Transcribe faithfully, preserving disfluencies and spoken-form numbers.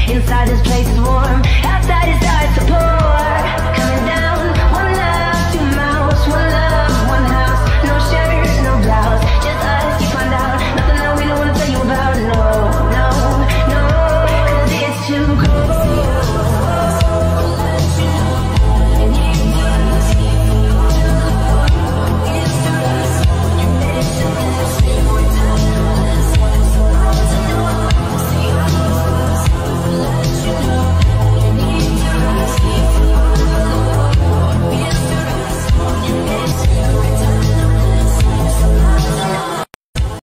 Inside this place is warm, outside is dark, so pull